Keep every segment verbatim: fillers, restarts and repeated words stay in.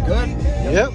Good? Yep.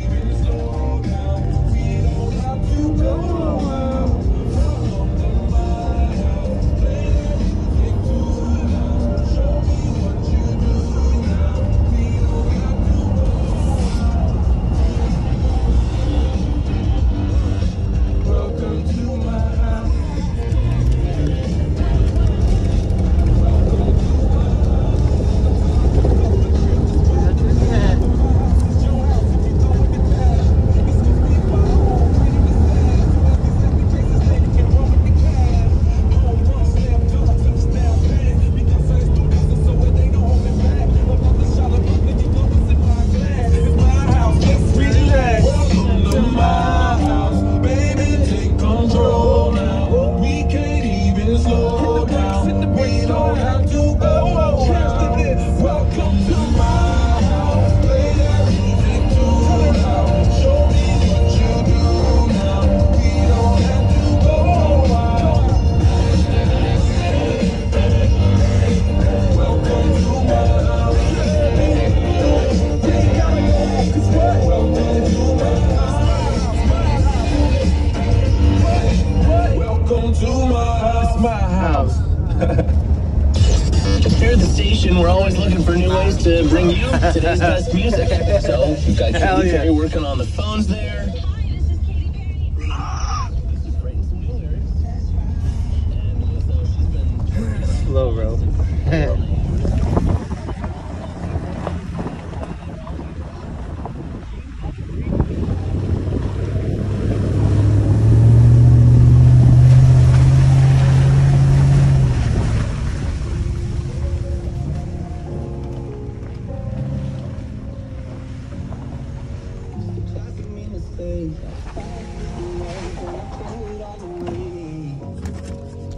Here at the station, we're always looking for new ways to bring you today's best music. So we've got Katy Perry working on the phones there. Slow, bro.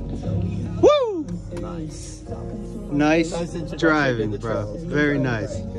Woo! Nice. Nice driving, bro. Very nice.